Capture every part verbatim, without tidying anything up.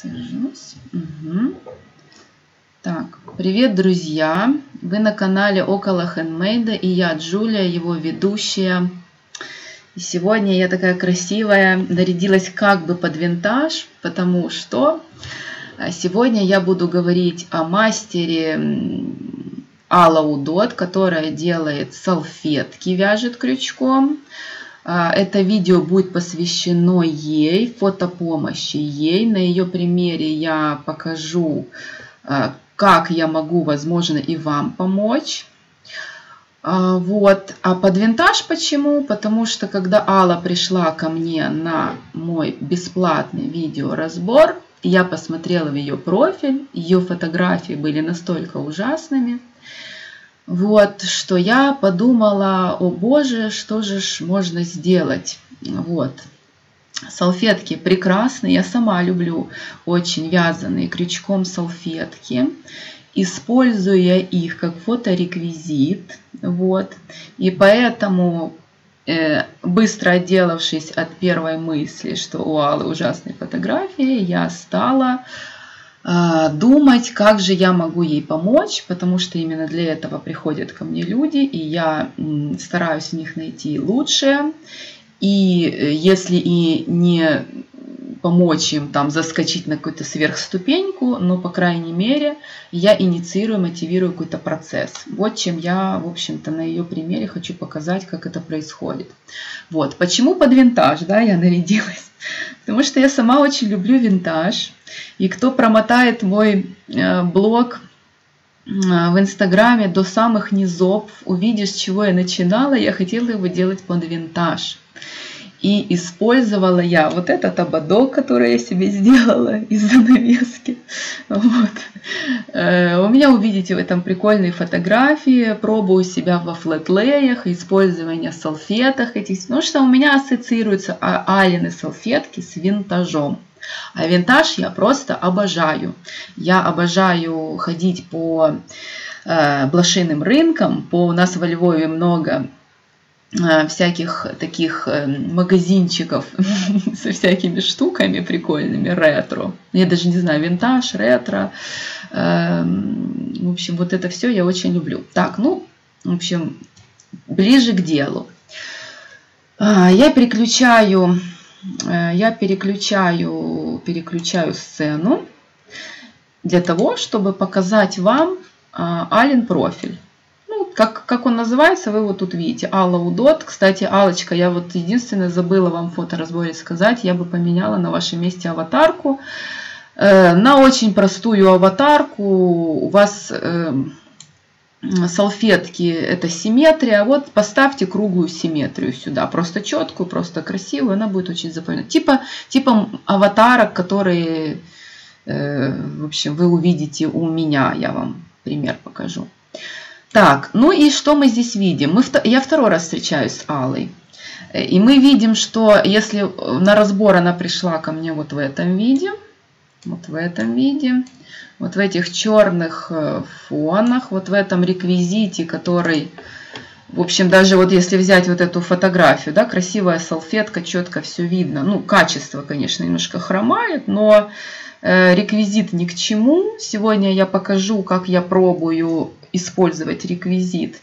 Сажусь. Угу. Так, привет, друзья! Вы на канале Около Хендмейда, и я, Джулия, его ведущая. И сегодня я такая красивая, нарядилась как бы под винтаж, потому что сегодня я буду говорить о мастере Алла Удот, которая делает салфетки, вяжет крючком. Это видео будет посвящено ей, фотопомощи ей. На ее примере я покажу, как я могу, возможно, и вам помочь. Вот. А под винтаж почему? Потому что когда Алла пришла ко мне на мой бесплатный видеоразбор, я посмотрела в ее профиль, ее фотографии были настолько ужасными, вот, что я подумала: о боже, что же ж можно сделать? Вот. Салфетки прекрасные, я сама люблю очень вязаные крючком салфетки, используя их как фотореквизит. Вот. И поэтому, э, быстро отделавшись от первой мысли, что у Аллы ужасные фотографии, я стала думать, как же я могу ей помочь, потому что именно для этого приходят ко мне люди, и я стараюсь в них найти лучшее. И если и не помочь им там заскочить на какую-то сверхступеньку, но, по крайней мере, я инициирую, мотивирую какой-то процесс. Вот чем я, в общем-то, на ее примере хочу показать, как это происходит. Вот. Почему под винтаж, да, я нарядилась? Потому что я сама очень люблю винтаж. И кто промотает мой блог в Инстаграме до самых низов, увидишь, с чего я начинала, я хотела его делать под винтаж. И использовала я вот этот ободок, который я себе сделала из занавески. Вот. У меня увидите в этом прикольные фотографии. Пробую себя во флетлеях, использование салфеток этих. Потому что у меня ассоциируются Алины салфетки с винтажом. А винтаж я просто обожаю. Я обожаю ходить по э, блошиным рынкам. По, у нас во Львове много э, всяких таких э, магазинчиков со всякими штуками прикольными, ретро. Я даже не знаю, винтаж, ретро. Э, в общем, вот это все я очень люблю. Так, ну, в общем, ближе к делу. Э, я переключаю... Я переключаю, переключаю сцену для того, чтобы показать вам Алин профиль. Ну, как, как он называется, вы вот тут видите, Алла Удот. Кстати, Аллочка, я вот единственное забыла вам в фоторазборе сказать, я бы поменяла на вашем месте аватарку. На очень простую аватарку. У вас салфетки — это симметрия, вот поставьте круглую симметрию сюда, просто четкую, просто красивую, она будет очень запоминать. Типа, типа аватарок, которые, э, в общем, вы увидите у меня, я вам пример покажу. Так, ну и что мы здесь видим? Мы, я второй раз встречаюсь с Аллой, и мы видим, что если на разбор она пришла ко мне вот в этом виде, вот в этом виде, вот в этих черных фонах, вот в этом реквизите, который, в общем, даже вот если взять вот эту фотографию, да, красивая салфетка, четко все видно. Ну, качество, конечно, немножко хромает, но э, реквизит ни к чему. Сегодня я покажу, как я пробую использовать реквизит.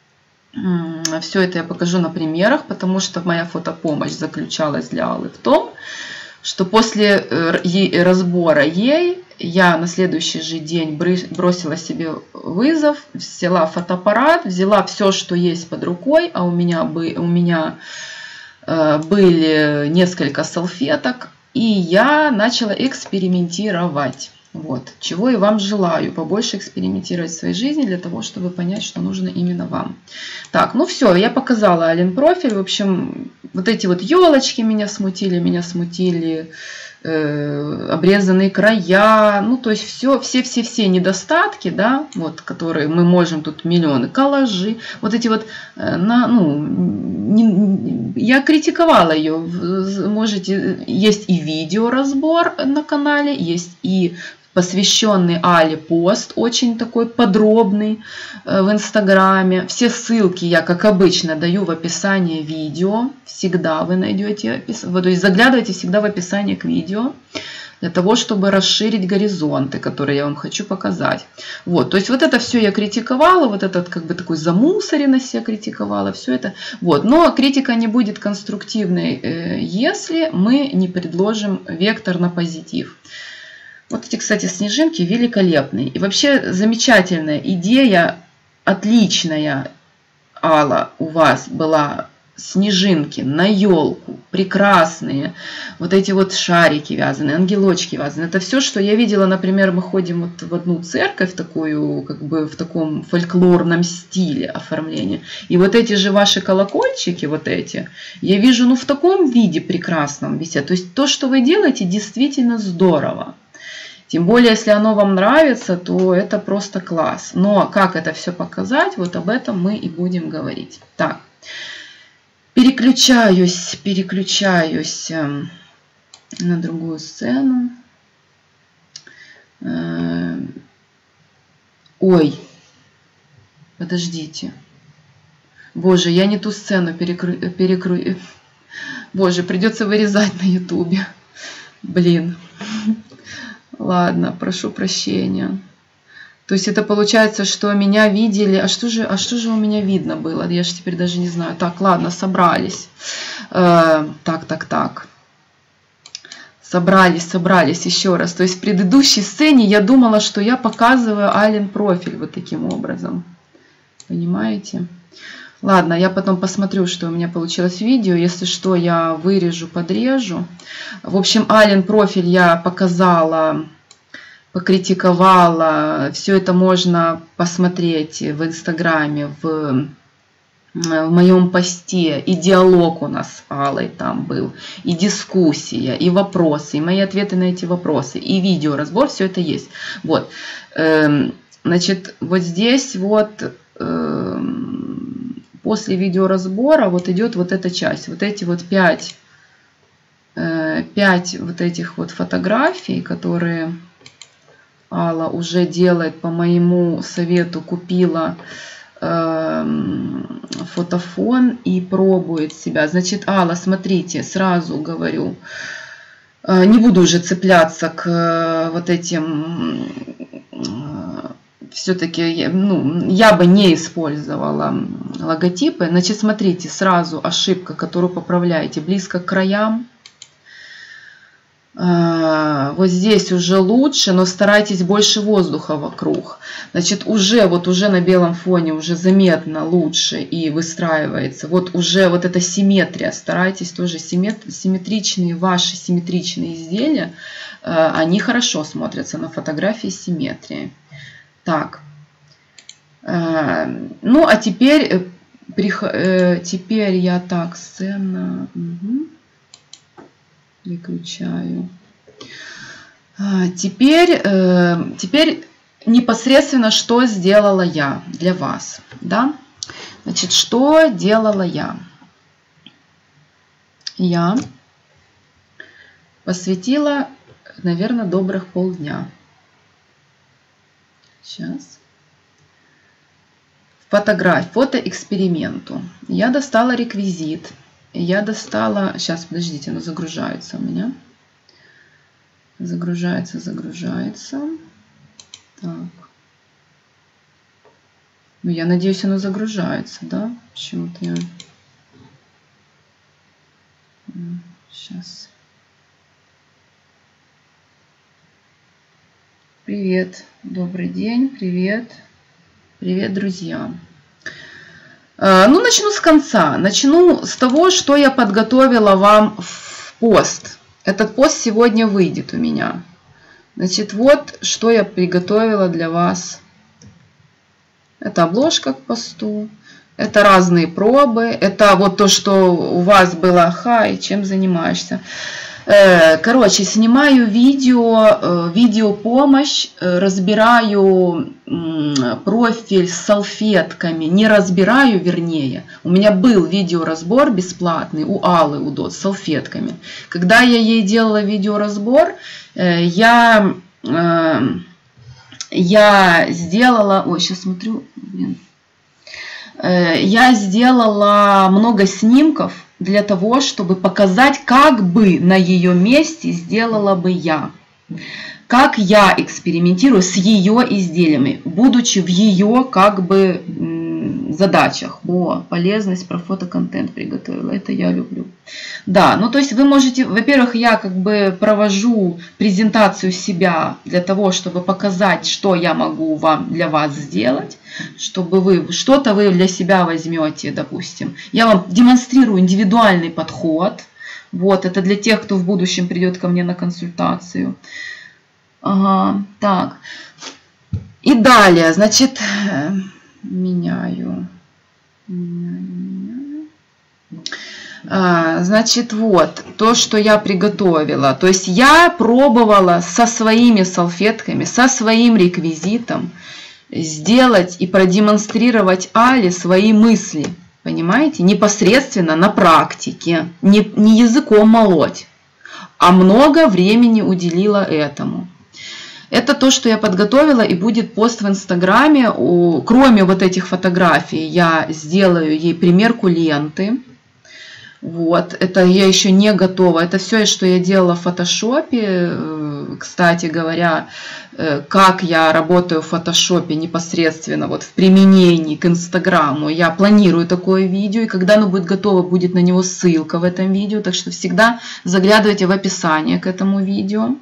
Все это я покажу на примерах, потому что моя фотопомощь заключалась для Аллы в том, что после разбора ей я на следующий же день бросила себе вызов, взяла фотоаппарат, взяла все, что есть под рукой, а у меня, бы, у меня э, были несколько салфеток, и я начала экспериментировать. Вот, чего и вам желаю, побольше экспериментировать в своей жизни для того, чтобы понять, что нужно именно вам. Так, ну все, я показала Алин профиль. В общем, вот эти вот елочки меня смутили, меня смутили э, обрезанные края, ну то есть все, все-все-все недостатки, да, вот, которые мы можем, тут миллионы, коллажи, вот эти вот, э, на, ну, не, я критиковала ее, можете, есть и видеоразбор на канале, есть и посвященный Алле пост, очень такой подробный в Инстаграме. Все ссылки я, как обычно, даю в описании видео. Всегда вы найдете, то есть заглядывайте всегда в описание к видео. для того, чтобы расширить горизонты, которые я вам хочу показать. Вот, то есть вот это все я критиковала, вот этот как бы такой замусоренность я критиковала, все это. Вот, но критика не будет конструктивной, если мы не предложим вектор на позитив. Вот эти, кстати, снежинки великолепные. И вообще замечательная идея, отличная, Алла, у вас была. Снежинки на елку, прекрасные, вот эти вот шарики вязаные, ангелочки вязаные. Это все, что я видела, например, мы ходим вот в одну церковь, такую, как бы в таком фольклорном стиле оформления. И вот эти же ваши колокольчики, вот эти, я вижу, ну, в таком виде прекрасном висят. То есть то, что вы делаете, действительно здорово. Тем более, если оно вам нравится, то это просто класс. Но как это все показать, вот об этом мы и будем говорить. Так. Переключаюсь, переключаюсь на другую сцену. Ой, подождите. Боже, я не ту сцену перекру... перекру... Боже, придется вырезать на ютубе. Блин. Ладно, прошу прощения. То есть это получается, что меня видели. А что же, а что же у меня видно было? Я же теперь даже не знаю. Так, ладно, собрались. Э, так, так, так. Собрались, собрались еще раз. То есть в предыдущей сцене я думала, что я показываю Алин профиль вот таким образом. Понимаете? Ладно, я потом посмотрю, что у меня получилось в видео. Если что, я вырежу, подрежу. В общем, Алин профиль я показала, покритиковала. Все это можно посмотреть в Инстаграме, в, в моем посте. И диалог у нас с Аллой там был, и дискуссия, и вопросы, и мои ответы на эти вопросы, и видеоразбор, все это есть. Вот. Значит, вот здесь вот после видеоразбора вот идет вот эта часть, вот эти вот пять, пять вот этих вот фотографий, которые Алла уже делает по моему совету, купила э, фотофон и пробует себя. Значит, Алла, смотрите, сразу говорю, э, не буду уже цепляться к э, вот этим, э, все-таки, ну, я бы не использовала логотипы. Значит, смотрите, сразу ошибка, которую поправляете, близко к краям. Вот здесь уже лучше, но старайтесь больше воздуха вокруг. Значит, уже вот уже на белом фоне уже заметно лучше и выстраивается. Вот уже вот эта симметрия. Старайтесь тоже симметричные, ваши симметричные изделия, они хорошо смотрятся на фотографии с симметрией. Так. Ну, а теперь, теперь я так, сцена... Угу. Переключаю. Теперь, теперь непосредственно, что сделала я для вас. Да? Значит, что делала я? Я посвятила, наверное, добрых полдня. Сейчас. Фотографию, фотоэксперименту. Я достала реквизит. Я достала... Сейчас, подождите, оно загружается у меня. Загружается, загружается. Так. Ну, я надеюсь, оно загружается, да? Почему-то я... Сейчас. Привет. Добрый день. Привет. Привет, друзья. Ну, начну с конца. Начну с того, что я подготовила вам в пост. Этот пост сегодня выйдет у меня. Значит, вот что я приготовила для вас. Это обложка к посту. Это разные пробы. Это вот то, что у вас было. Хай, чем занимаешься? Короче, снимаю видео, видеопомощь, разбираю профиль с салфетками, не разбираю, вернее. У меня был видеоразбор бесплатный у Аллы Удот с салфетками. Когда я ей делала видеоразбор, я, я сделала... Ой, сейчас смотрю. Блин. Я сделала много снимков для того, чтобы показать, как бы на ее месте сделала бы я. Как я экспериментирую с ее изделиями, будучи в ее как бы задачах. О, полезность про фотоконтент приготовила. Это я люблю. Да, ну то есть вы можете, во-первых, я как бы провожу презентацию себя для того, чтобы показать, что я могу вам для вас сделать, чтобы вы что-то вы для себя возьмете, допустим. Я вам демонстрирую индивидуальный подход. Вот, это для тех, кто в будущем придет ко мне на консультацию. Ага, так. И далее, значит, меняю. меняю, меняю. А, значит, вот, то, что я приготовила. То есть я пробовала со своими салфетками, со своим реквизитом сделать и продемонстрировать Але свои мысли. Понимаете? Непосредственно на практике. Не, не языком молоть, а много времени уделила этому. Это то, что я подготовила, и будет пост в Инстаграме. Кроме вот этих фотографий, я сделаю ей примерку ленты. Вот, это я еще не готова. Это все, что я делала в фотошопе. Кстати говоря, как я работаю в фотошопе непосредственно вот в применении к Инстаграму. Я планирую такое видео, и когда оно будет готово, будет на него ссылка в этом видео. Так что всегда заглядывайте в описание к этому видео.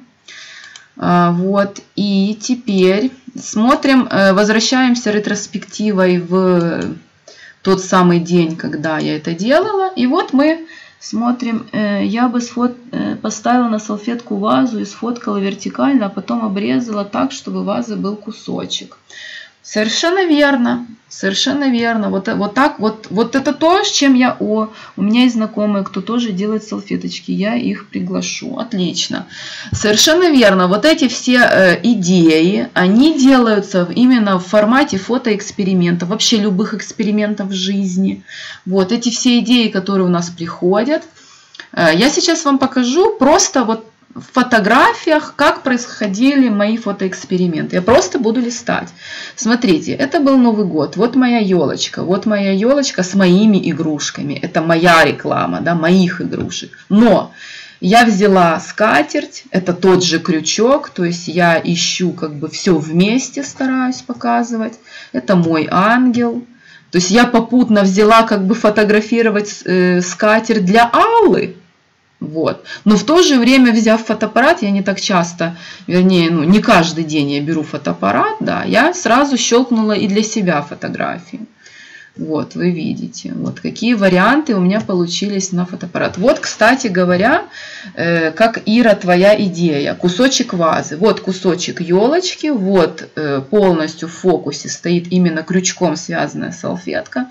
Вот, и теперь смотрим, возвращаемся ретроспективой в тот самый день, когда я это делала. И вот мы смотрим, я бы сфот... поставила на салфетку вазу и сфоткала вертикально, а потом обрезала так, чтобы вазы был кусочек. Совершенно верно, совершенно верно. Вот, вот так, вот, вот это то, с чем я... О, у меня есть знакомые, кто тоже делает салфеточки, я их приглашу. Отлично. Совершенно верно. Вот эти все э, идеи, они делаются именно в формате фотоэкспериментов, вообще любых экспериментов в жизни. Вот эти все идеи, которые у нас приходят. Э, я сейчас вам покажу просто вот в фотографиях, как происходили мои фотоэксперименты. Я просто буду листать. Смотрите, это был Новый год. Вот моя елочка. Вот моя елочка с моими игрушками. Это моя реклама, да, моих игрушек. Но я взяла скатерть. Это тот же крючок. То есть я ищу как бы все вместе, стараюсь показывать. Это мой ангел. То есть я попутно взяла как бы фотографировать э, скатерть для Аллы. Вот. Но в то же время, взяв фотоаппарат, я не так часто, вернее, ну, не каждый день я беру фотоаппарат, да, я сразу щелкнула и для себя фотографии. Вот, вы видите, вот какие варианты у меня получились на фотоаппарат. Вот, кстати говоря, э, как, Ира, твоя идея. Кусочек вазы. Вот кусочек елочки, вот э, полностью в фокусе стоит именно крючком связанная салфетка.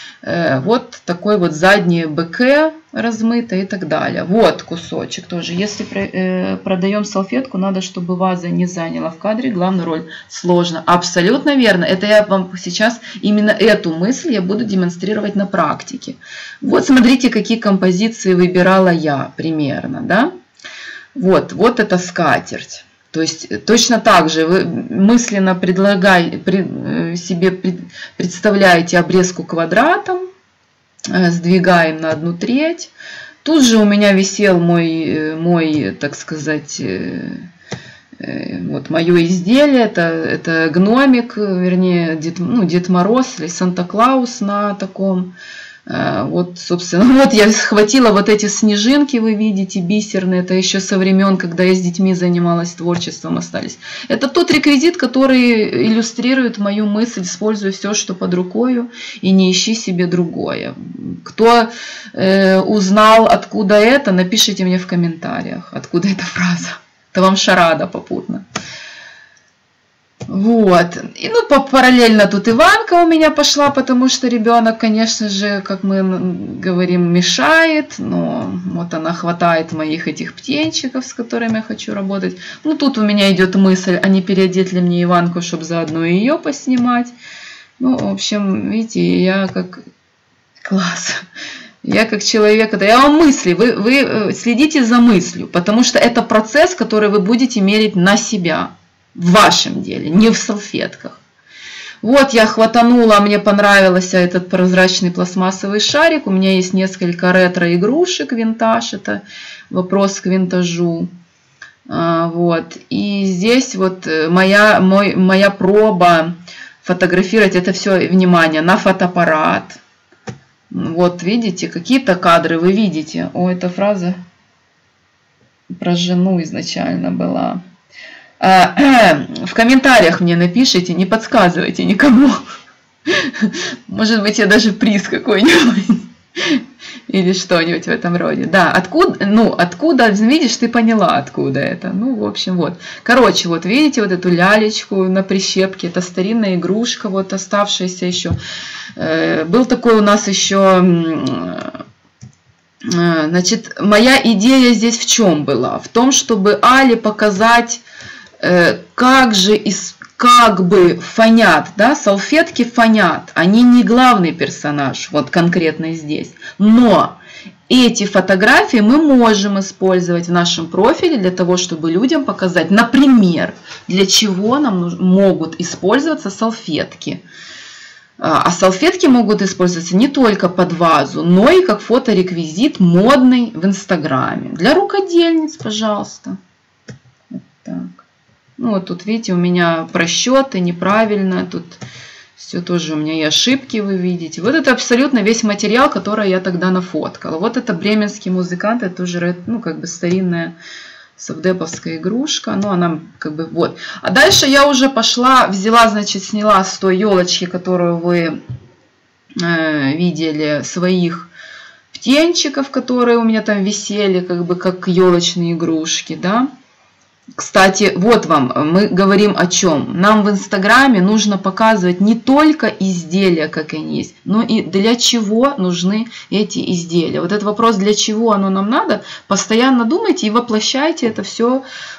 Вот такой вот заднее БК размыто и так далее. Вот кусочек тоже. Если продаем салфетку, надо, чтобы ваза не заняла в кадре главную роль. Сложно. Абсолютно верно. Это я вам сейчас именно эту мысль я буду демонстрировать на практике. Вот смотрите, какие композиции выбирала я примерно. Да? Вот, вот эта скатерть. То есть точно так же вы мысленно предлагай, при, себе пред, представляете обрезку квадратом, э, сдвигаем на одну треть. Тут же у меня висел мой, мой так сказать, э, э, вот мое изделие. Это, это гномик, вернее, Дед, ну, Дед Мороз или Санта-Клаус на таком... Вот, собственно, вот я схватила вот эти снежинки, вы видите, бисерные, это еще со времен, когда я с детьми занималась творчеством, остались. Это тот реквизит, который иллюстрирует мою мысль: используй все, что под рукою, и не ищи себе другое. Кто э, узнал, откуда это, напишите мне в комментариях, откуда эта фраза. Это вам шарада попутно. Вот. И ну, параллельно тут Иванка у меня пошла, потому что ребенок, конечно же, как мы говорим, мешает. Но вот она хватает моих этих птенчиков, с которыми я хочу работать. Ну, тут у меня идет мысль, а не переодеть ли мне Иванку, чтобы заодно ее поснимать. Ну, в общем, видите, я как... Класс. Я как человек, это я вам мысли, вы, вы следите за мыслью, потому что это процесс, который вы будете мерить на себя. В вашем деле, не в салфетках. Вот я хватанула, мне понравился этот прозрачный пластмассовый шарик. У меня есть несколько ретро-игрушек, винтаж, это вопрос к винтажу. Вот. И здесь вот моя, мой, моя проба фотографировать это все, внимание, на фотоаппарат. Вот видите, какие-то кадры вы видите. О, эта фраза про жену изначально была. В комментариях мне напишите, не подсказывайте никому. Может быть, я даже приз какой-нибудь. Или что-нибудь в этом роде. Да, откуда, ну, откуда, видишь, ты поняла, откуда это. Ну, в общем, вот. Короче, вот видите вот эту лялечку на прищепке. Это старинная игрушка, вот оставшаяся еще. Был такой у нас еще... Значит, моя идея здесь в чем была? В том, чтобы Але показать, как же из... как бы фонят, да, салфетки фонят, они не главный персонаж, вот конкретно здесь, но эти фотографии мы можем использовать в нашем профиле для того, чтобы людям показать, например, для чего нам могут использоваться салфетки. А салфетки могут использоваться не только под вазу, но и как фотореквизит модный в Инстаграме. Для рукодельниц, пожалуйста. Вот так. Ну, вот тут, видите, у меня просчеты неправильно, тут все тоже у меня и ошибки, вы видите. Вот это абсолютно весь материал, который я тогда нафоткала. Вот это бременский музыкант, это уже, ну, как бы старинная совдеповская игрушка, ну, она как бы, вот. А дальше я уже пошла, взяла, значит, сняла с той елочки, которую вы э, видели, своих птенчиков, которые у меня там висели, как бы, как елочные игрушки, да. Кстати, вот вам, мы говорим о чем. Нам в Инстаграме нужно показывать не только изделия, как они есть, но и для чего нужны эти изделия. Вот этот вопрос, для чего оно нам надо, постоянно думайте и воплощайте это все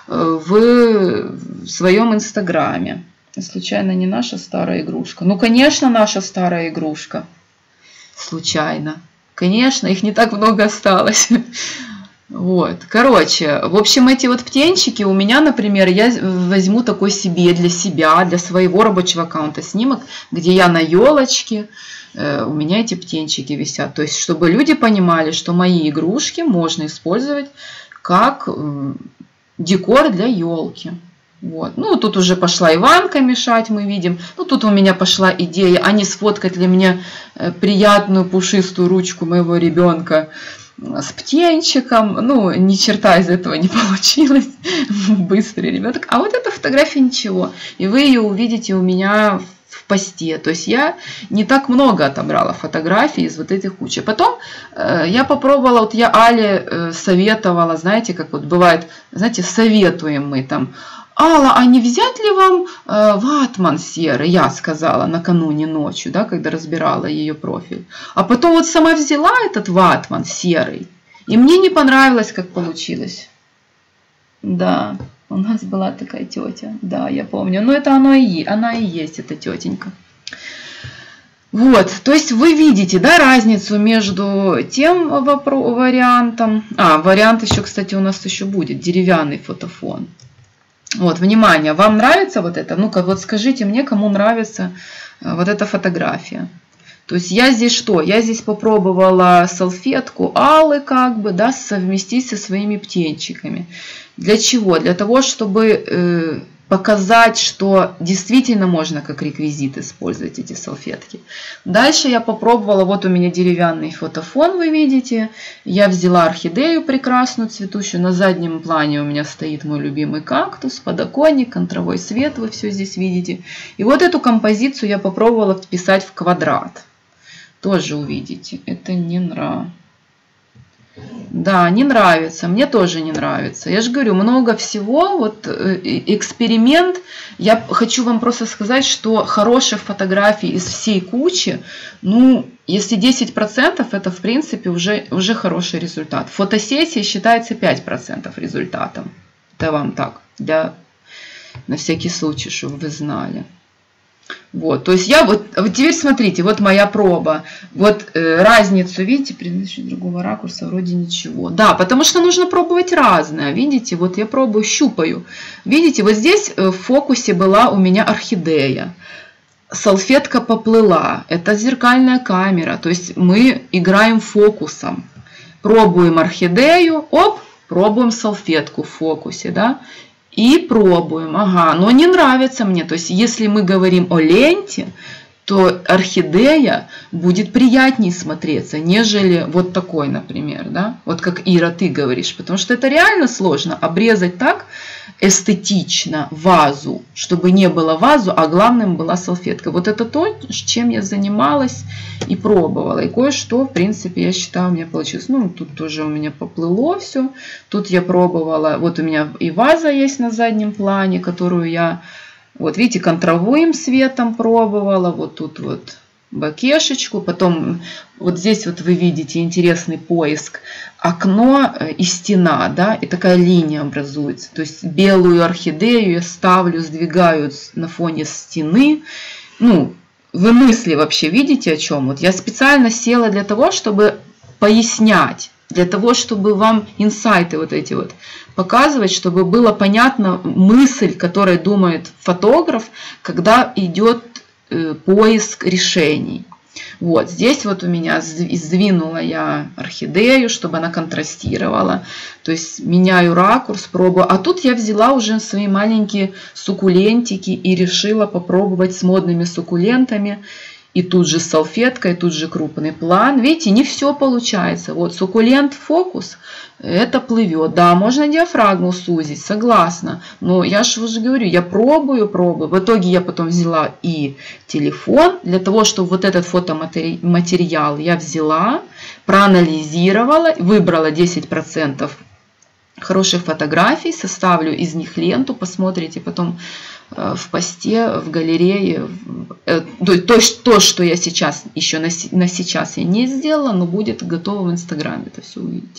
в своем Инстаграме. Случайно не наша старая игрушка? Ну, конечно, наша старая игрушка. Случайно. Конечно, их не так много осталось. Вот, короче, в общем, эти вот птенчики у меня, например, я возьму такой себе, для себя, для своего рабочего аккаунта снимок, где я на елочке, э, у меня эти птенчики висят. То есть, чтобы люди понимали, что мои игрушки можно использовать как э, декор для елки. Вот. Ну, тут уже пошла Иванка мешать, мы видим. Ну, тут у меня пошла идея, а не сфоткать ли мне приятную пушистую ручку моего ребенка с птенчиком. Ну, ни черта из этого не получилось. Быстрый ребенок. А вот эта фотография ничего. И вы ее увидите у меня в посте. То есть я не так много отобрала фотографий из вот этих кучи. Потом э, я попробовала, вот я Але э, советовала, знаете, как вот бывает, знаете, советуем мы там. Алла, а не взять ли вам э, ватман серый? Я сказала накануне ночью, да, когда разбирала ее профиль. А потом вот сама взяла этот ватман серый. И мне не понравилось, как получилось. Да, у нас была такая тетя. Да, я помню. Но это оно и, она и есть, эта тетенька. Вот, то есть вы видите, да, разницу между тем вариантом. А, вариант еще, кстати, у нас еще будет. Деревянный фотофон. Вот, внимание, вам нравится вот это? Ну-ка, вот скажите мне, кому нравится вот эта фотография. То есть я здесь что? Я здесь попробовала салфетку Аллы как бы, да, совместить со своими птенчиками. Для чего? Для того, чтобы э, показать, что действительно можно как реквизит использовать эти салфетки. Дальше я попробовала, вот у меня деревянный фотофон, вы видите. Я взяла орхидею прекрасную, цветущую. На заднем плане у меня стоит мой любимый кактус, подоконник, контровой свет, вы все здесь видите. И вот эту композицию я попробовала вписать в квадрат. Тоже увидите. Это не нравится. Да, не нравится, мне тоже не нравится. Я же говорю, много всего, вот эксперимент. Я хочу вам просто сказать, что хороших фотографий из всей кучи, ну, если десять процентов, это в принципе уже, уже хороший результат. Фотосессия считается пять процентов результатом. Это вам так, для, на всякий случай, чтобы вы знали. Вот, то есть я вот, вот теперь смотрите, вот моя проба, вот э, разницу, видите, при помощи другого ракурса вроде ничего. Да, потому что нужно пробовать разное, видите, вот я пробую, щупаю. Видите, вот здесь в фокусе была у меня орхидея, салфетка поплыла, это зеркальная камера, то есть мы играем фокусом, пробуем орхидею, оп, пробуем салфетку в фокусе, да, и пробуем, ага, но не нравится мне. То есть, если мы говорим о ленте, то орхидея будет приятнее смотреться, нежели вот такой, например, да, вот как, Ира, ты говоришь, потому что это реально сложно обрезать так эстетично вазу, чтобы не было вазу, а главным была салфетка. Вот это то, чем я занималась и пробовала, и кое-что, в принципе, я считаю, у меня получилось. Ну, тут тоже у меня поплыло все, тут я пробовала, вот у меня и ваза есть на заднем плане, которую я, вот видите, контровым светом пробовала, вот тут вот бакешечку, потом вот здесь вот вы видите интересный поиск, окно и стена, да, и такая линия образуется, то есть белую орхидею я ставлю, сдвигаю на фоне стены, ну, вы мысли вообще видите о чем? Вот я специально села для того, чтобы пояснять, для того, чтобы вам инсайты вот эти вот показывать, чтобы было понятно мысль, которой думает фотограф, когда идет э, поиск решений. Вот здесь вот у меня сдвинула я орхидею, чтобы она контрастировала. То есть меняю ракурс, пробую. А тут я взяла уже свои маленькие суккулентики и решила попробовать с модными суккулентами. И тут же салфетка, и тут же крупный план. Видите, не все получается. Вот суккулент фокус, это плывет. Да, можно диафрагму сузить, согласна. Но я же уже говорю, я пробую, пробую. В итоге я потом взяла и телефон. Для того, чтобы вот этот фотоматериал я взяла, проанализировала, выбрала десять процентов хороших фотографий, составлю из них ленту, посмотрите потом в посте, в галерее. То, то, что я сейчас, еще на, на сейчас я не сделала, но будет готово в Инстаграме, это все увидите.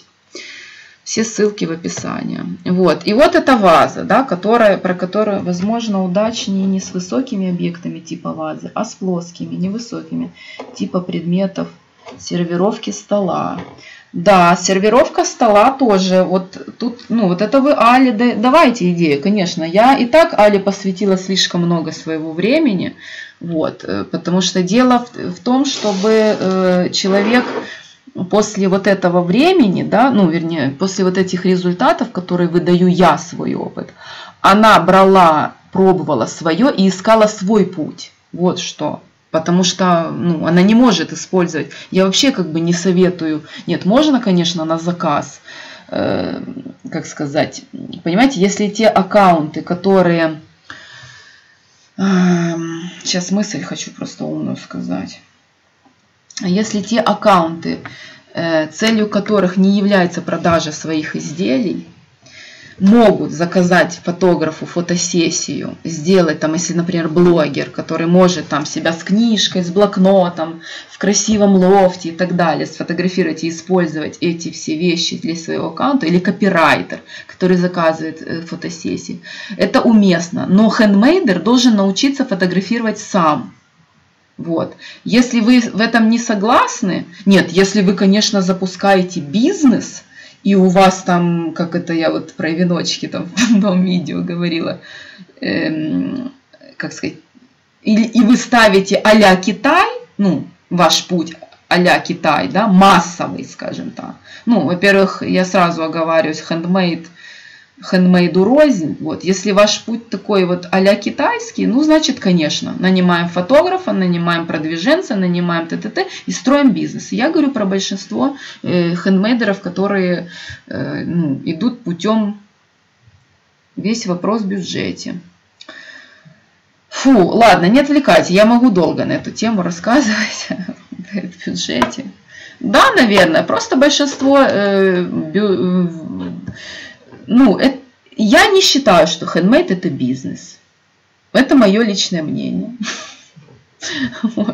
Все ссылки в описании. Вот. И вот эта ваза, да, которая, про которую, возможно, удачнее не с высокими объектами типа вазы, а с плоскими, невысокими, типа предметов сервировки стола. Да, сервировка стола тоже. Вот тут, ну, вот это вы, Али, да, давайте идею, конечно. Я и так Али посвятила слишком много своего времени. Вот, потому что дело в, в том, чтобы э, человек после вот этого времени, да, ну, вернее, после вот этих результатов, которые выдаю я, свой опыт, она брала, пробовала свое и искала свой путь. Вот что. Потому что, ну, она не может использовать. Я вообще как бы не советую. Нет, можно, конечно, на заказ. Э, как сказать. Понимаете, если те аккаунты, которые... Э, сейчас мысль хочу просто умную сказать. Если те аккаунты, э, целью которых не является продажа своих изделий, могут заказать фотографу фотосессию, сделать там, если, например, блогер, который может там себя с книжкой, с блокнотом, в красивом лофте и так далее, сфотографировать и использовать эти все вещи для своего аккаунта, или копирайтер, который заказывает фотосессии, это уместно. Но хендмейдер должен научиться фотографировать сам. Вот. Если вы в этом не согласны, нет, если вы, конечно, запускаете бизнес, и у вас там, как это я вот про веночки там в одном видео говорила, эм, как сказать, и, и вы ставите а-ля Китай, ну, ваш путь а-ля Китай, да, массовый, скажем так. Ну, во-первых, я сразу оговариваюсь, хендмейд, хендмейду рознь. Вот. Если ваш путь такой вот а-ля китайский, ну, значит, конечно, нанимаем фотографа, нанимаем продвиженца, нанимаем т.т.т. и строим бизнес. Я говорю про большинство э, хендмейдеров, которые э, ну, идут путем весь вопрос в бюджете. Фу, ладно, не отвлекайте, я могу долго на эту тему рассказывать в бюджете. Да, наверное, просто большинство... Э, бю, Ну, это, я не считаю, что хендмейд это бизнес. Это мое личное мнение. Вот.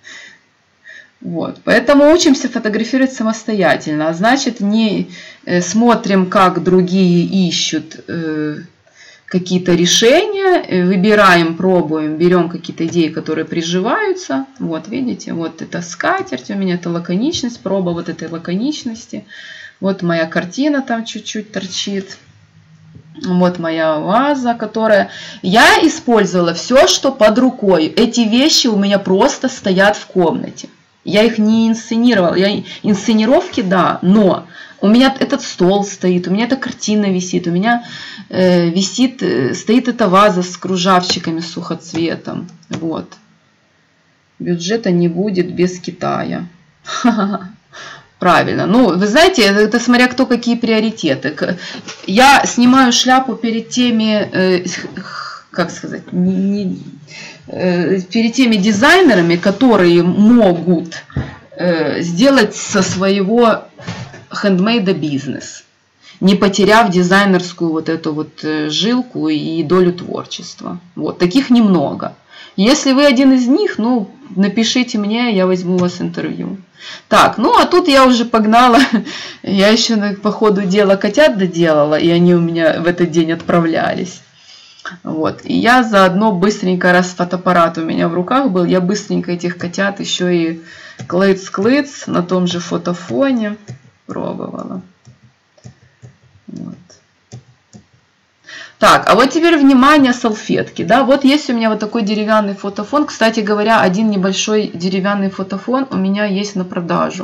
Вот. Поэтому учимся фотографировать самостоятельно. А значит, не смотрим, как другие ищут э, какие-то решения, выбираем, пробуем, берем какие-то идеи, которые приживаются. Вот, видите, вот это скатерть у меня, это лаконичность, проба вот этой лаконичности. Вот моя картина там чуть-чуть торчит. Вот моя ваза, которая... Я использовала все, что под рукой. Эти вещи у меня просто стоят в комнате. Я их не инсценировала. Я... Инсценировки, да, но У меня этот стол стоит, у меня эта картина висит, у меня э, висит, э, стоит эта ваза с кружавчиками с сухоцветом. Вот. Бюджета не будет без Китая. Правильно. Ну, вы знаете, это смотря кто какие приоритеты. Я снимаю шляпу перед теми, э, как сказать, не, э, перед теми дизайнерами, которые могут э, сделать со своего хендмейда бизнес, не потеряв дизайнерскую вот эту вот жилку и долю творчества. Вот, таких немного. Если вы один из них, ну, напишите мне, я возьму у вас интервью. Так, ну, а тут я уже погнала, я еще по ходу дела котят доделала, и они у меня в этот день отправлялись. Вот, и я заодно быстренько, раз фотоаппарат у меня в руках был, я быстренько этих котят еще и клыц-клыц на том же фотофоне пробовала. Вот. Так, а вот теперь внимание, салфетки. Да, вот есть у меня вот такой деревянный фотофон. Кстати говоря, один небольшой деревянный фотофон у меня есть на продажу.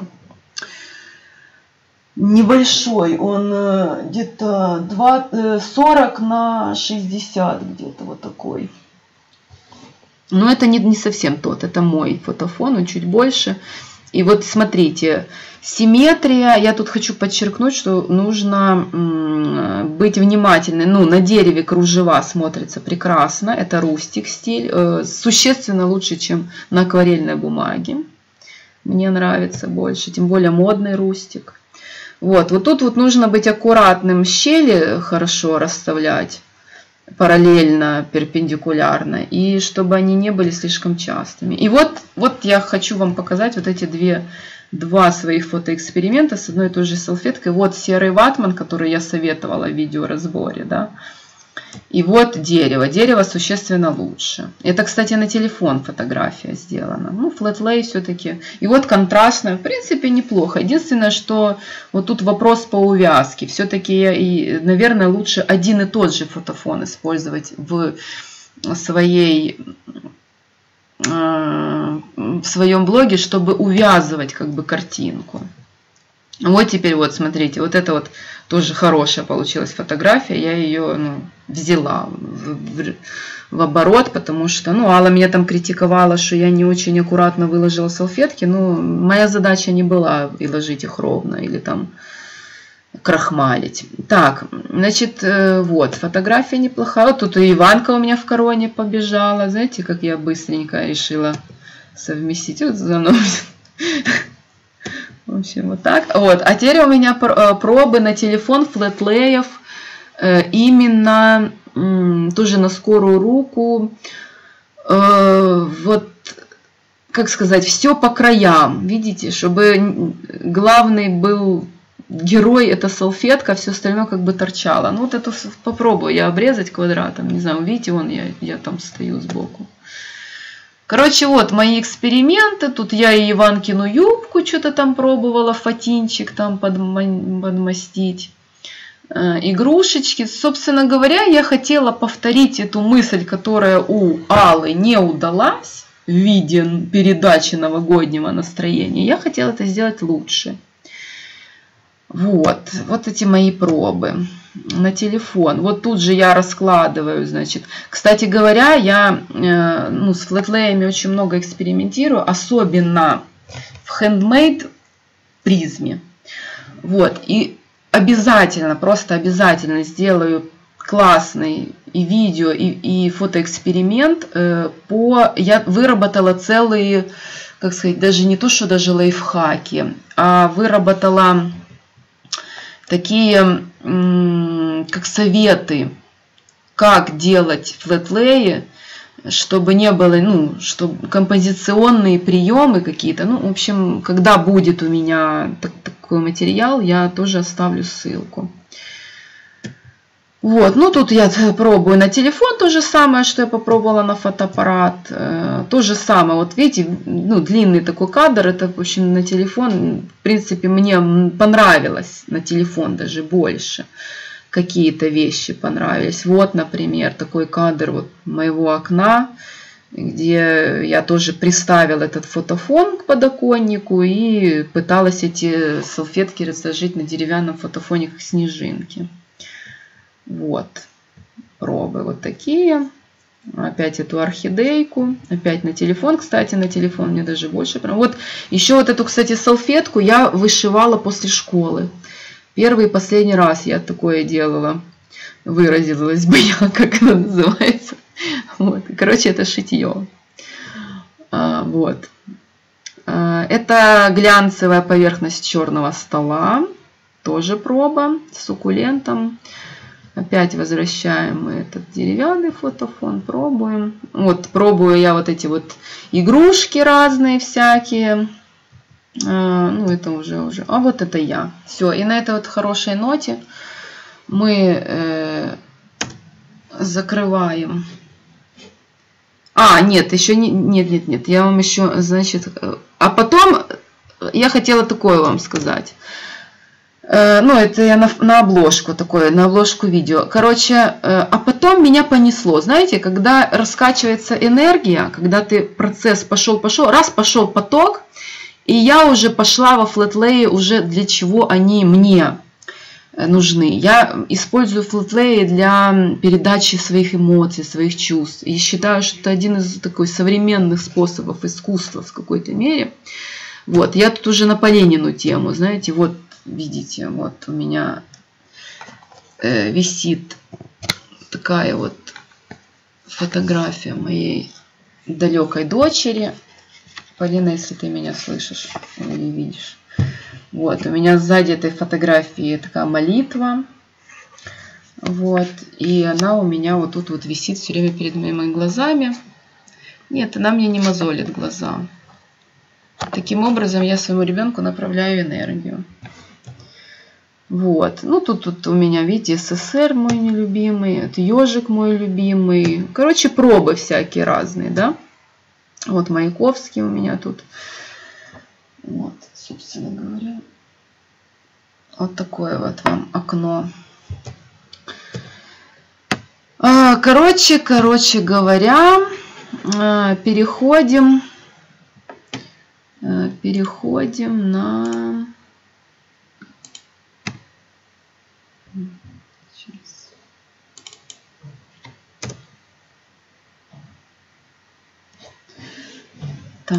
Небольшой, он где-то сорок на шестьдесят, где-то вот такой. Но это не, не совсем тот, это мой фотофон, он чуть больше. И вот смотрите, симметрия, я тут хочу подчеркнуть, что нужно быть внимательной. Ну, на дереве кружева смотрится прекрасно, это рустик стиль, существенно лучше, чем на акварельной бумаге. Мне нравится больше, тем более модный рустик. Вот, вот тут вот нужно быть аккуратным, щели хорошо расставлять параллельно, перпендикулярно, и чтобы они не были слишком частыми. И вот, вот я хочу вам показать вот эти две, два своих фотоэксперимента с одной и той же салфеткой. Вот серый ватман, который я советовала в видеоразборе, да. И вот дерево. Дерево существенно лучше. Это, кстати, на телефон фотография сделана. Ну, флэтлей все-таки. И вот контрастная, в принципе, неплохо. Единственное, что вот тут вопрос по увязке. Все-таки, я и, наверное, лучше один и тот же фотофон использовать в своей... в своем блоге, чтобы увязывать как бы картинку. Вот теперь вот смотрите, вот это вот тоже хорошая получилась фотография, я ее ну, взяла в, в, в оборот, потому что, ну, Алла меня там критиковала, что я не очень аккуратно выложила салфетки, но моя задача не была выложить их ровно или там крахмалить. Так, значит, вот, фотография неплохая. Вот тут и Иванка у меня в короне побежала. Знаете, как я быстренько решила совместить. Вот за мной. В общем, вот так. Вот. А теперь у меня пробы на телефон флэтлеев. Именно тоже на скорую руку. Вот, как сказать, все по краям. Видите, чтобы главный был... герой, это салфетка, все остальное как бы торчало. Ну вот это попробую я обрезать квадратом. Не знаю, видите, вон я, я там стою сбоку. Короче, вот мои эксперименты. Тут я и Иванкину юбку что-то там пробовала, фатинчик там подмастить. Игрушечки. Собственно говоря, я хотела повторить эту мысль, которая у Аллы не удалась в виде передачи новогоднего настроения. Я хотела это сделать лучше. Вот, вот эти мои пробы на телефон. Вот тут же я раскладываю, значит. Кстати говоря, я э, ну, с флэтлеями очень много экспериментирую, особенно в handmade призме. Вот, и обязательно, просто обязательно сделаю классный и видео, и, и фотоэксперимент э, по... Я выработала целые, как сказать, даже не то, что даже лайфхаки, а выработала... такие, как советы, как делать флэтлеи, чтобы не было, ну, чтобы композиционные приемы какие-то. Ну, в общем, когда будет у меня так, такой материал, я тоже оставлю ссылку. Вот, ну тут я пробую на телефон то же самое, что я попробовала на фотоаппарат. То же самое, вот видите, ну, длинный такой кадр, это, в общем, на телефон, в принципе, мне понравилось, на телефон даже больше. Какие-то вещи понравились. Вот, например, такой кадр вот моего окна. где я тоже приставила этот фотофон к подоконнику и пыталась эти салфетки разложить на деревянном фотофоне, как снежинки. Вот. Пробы вот такие. Опять эту орхидейку. Опять на телефон. Кстати, на телефон мне даже больше. Вот еще вот эту, кстати, салфетку я вышивала после школы. Первый и последний раз я такое делала. Выразилась бы я, как это называется. Вот. Короче, это шитье. А, вот. А, это глянцевая поверхность черного стола. Тоже проба с суккулентом. Опять возвращаем мы этот деревянный фотофон, пробуем. Вот, пробую я вот эти вот игрушки разные всякие. А, ну, это уже, уже. А вот это я. Все, и на этой вот хорошей ноте мы э, закрываем. А, нет, еще не, нет, нет, нет. Я вам еще, значит, а потом я хотела такое вам сказать. Ну, это я на, на обложку такое, на обложку видео. Короче, а потом меня понесло. Знаете, когда раскачивается энергия, когда ты процесс пошел-пошел, раз пошел поток, и я уже пошла во флетлеи уже для чего они мне нужны. Я использую флетлеи для передачи своих эмоций, своих чувств. И считаю, что это один из таких современных способов искусства в какой-то мере. Вот, я тут уже на Поленину тему, знаете, вот. Видите, вот у меня э, висит такая вот фотография моей далекой дочери. Полина, если ты меня слышишь или видишь. Вот, у меня сзади этой фотографии такая молитва. Вот, и она у меня вот тут вот висит все время перед моими глазами. Нет, она мне не мозолит глаза. Таким образом я своему ребенку направляю энергию. Вот, ну тут, тут у меня, видите, СССР мой нелюбимый, это ежик мой любимый. Короче, пробы всякие разные, да. Вот Маяковский у меня тут. Вот, собственно говоря. Вот такое вот вам окно. Короче, короче говоря, переходим, переходим на... Так.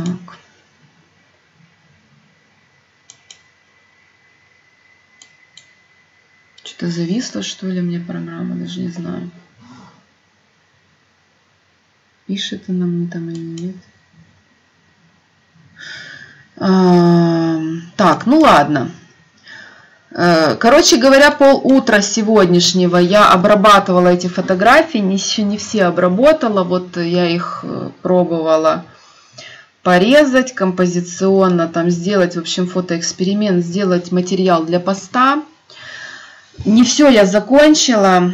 Что-то зависло, что ли, мне программа, даже не знаю. Пишет она мне там или нет. А, так, ну ладно. Короче говоря, полутра сегодняшнего я обрабатывала эти фотографии, еще не все обработала, вот я их пробовала порезать композиционно, там сделать, в общем, фотоэксперимент, сделать материал для поста. Не все я закончила,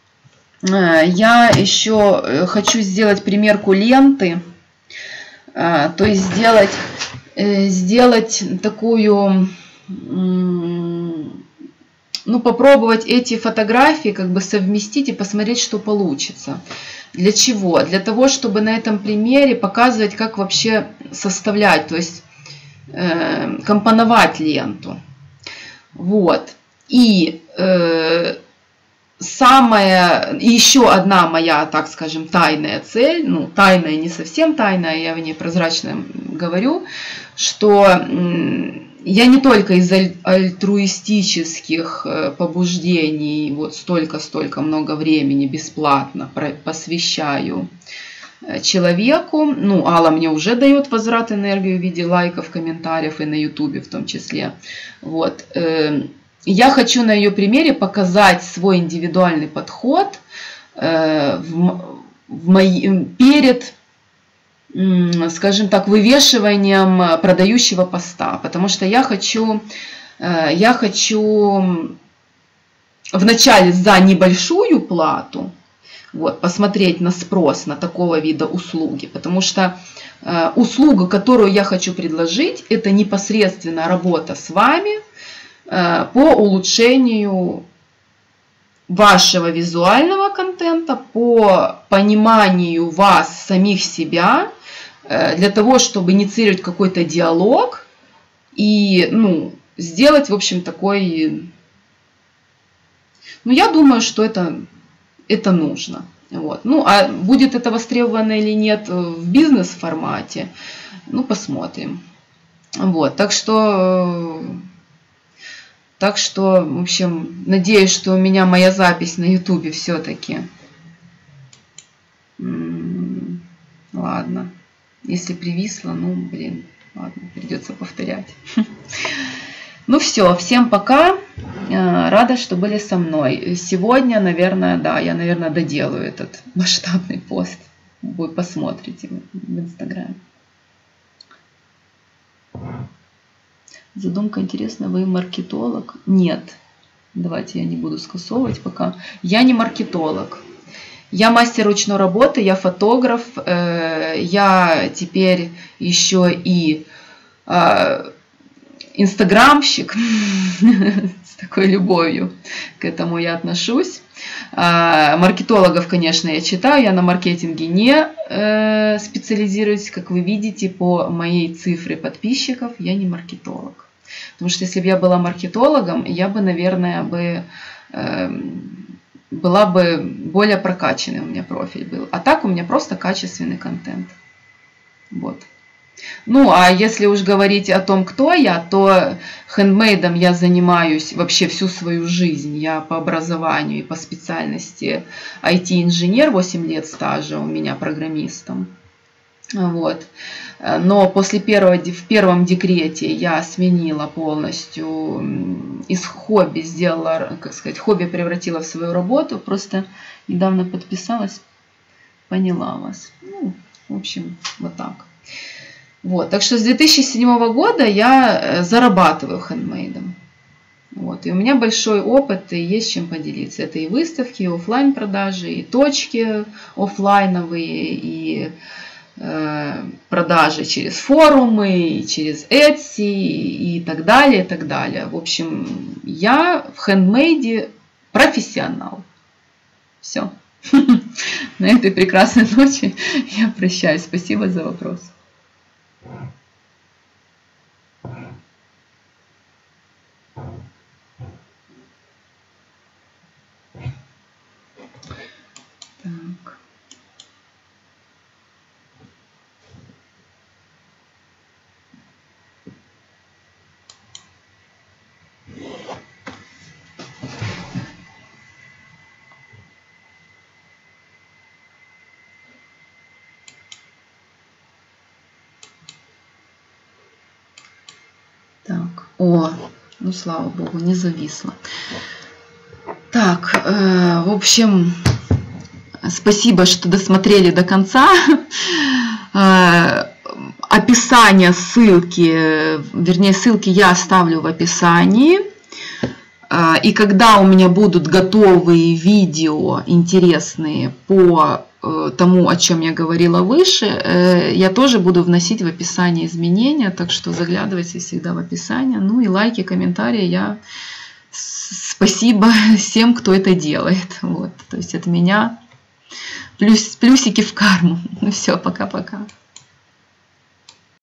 я еще хочу сделать примерку ленты, то есть сделать, сделать такую... Ну, попробовать эти фотографии как бы совместить и посмотреть, что получится. Для чего? Для того, чтобы на этом примере показывать, как вообще составлять, то есть э, компоновать ленту. Вот. И э, самая, еще одна моя, так скажем, тайная цель, ну, тайная, не совсем тайная, я в ней прозрачно говорю, что... Э, Я не только из альтруистических побуждений вот столько-столько много времени бесплатно посвящаю человеку. Ну, Алла мне уже дает возврат энергии в виде лайков, комментариев и на ютубе в том числе. Вот. Я хочу на ее примере показать свой индивидуальный подход в мои, перед... скажем так, вывешиванием продающего поста, потому что я хочу, я хочу вначале за небольшую плату вот, посмотреть на спрос на такого вида услуги, потому что услуга, которую я хочу предложить, это непосредственно работа с вами по улучшению вашего визуального контента, по пониманию вас, самих себя, для того, чтобы инициировать какой-то диалог и, ну, сделать, в общем, такой... Ну, я думаю, что это, это нужно. Вот. Ну, а будет это востребовано или нет в бизнес-формате, ну, посмотрим. Вот, так что... Так что, в общем, надеюсь, что у меня моя запись на ютубе все-таки. Ладно. Если привисло, ну, блин, ладно, придется повторять. Ну все, всем пока. Рада, что были со мной. Сегодня, наверное, да, я, наверное, доделаю этот масштабный пост. Вы посмотрите в Инстаграме. Задумка интересная. Вы маркетолог? Нет. Давайте я не буду скасовывать пока. Я не маркетолог. Я мастер ручной работы, я фотограф. Я теперь еще и инстаграмщик. С такой любовью к этому я отношусь. Маркетологов, конечно, я читаю. Я на маркетинге не специализируюсь. Как вы видите, по моей цифре подписчиков я не маркетолог. Потому что если бы я была маркетологом, я бы, наверное, бы, э, была бы более прокачанный у меня профиль был. А так у меня просто качественный контент. Вот. Ну, а если уж говорить о том, кто я, то хендмейдом я занимаюсь вообще всю свою жизнь. Я по образованию и по специальности ай ти-инженер, восемь лет стажа у меня программистом. Вот. Но после первого, в первом декрете я сменила полностью, из хобби сделала, как сказать, хобби превратила в свою работу. Просто недавно подписалась, поняла вас. Ну, в общем, вот так. Вот. Так что с две тысячи седьмого года я зарабатываю хендмейдом. Вот. И у меня большой опыт, и есть чем поделиться. Это и выставки, и офлайн продажи, и точки офлайновые, и продажи через форумы, через Etsy и так далее, и так далее. В общем, я в хендмейде профессионал. Все. На этой прекрасной ночи я прощаюсь. Спасибо за вопрос. Так. Так, о, ну слава богу, не зависло. Так, э, в общем, спасибо, что досмотрели до конца. Э, описание, ссылки, вернее, ссылки я оставлю в описании. Э, и когда у меня будут готовые видео интересные по тому, о чем я говорила выше, я тоже буду вносить в описание изменения, так что заглядывайте всегда в описание. Ну и лайки, комментарии. Я спасибо всем, кто это делает. Вот. То есть от меня плюс, плюсики в карму. Ну все, пока-пока.